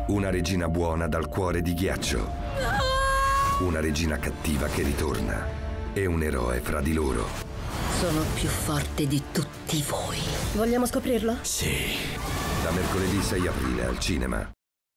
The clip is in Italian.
Una regina buona dal cuore di ghiaccio. Una regina cattiva che ritorna. E un eroe fra di loro. Sono più forte di tutti voi. Vogliamo scoprirlo? Sì. Da mercoledì 6 aprile al cinema.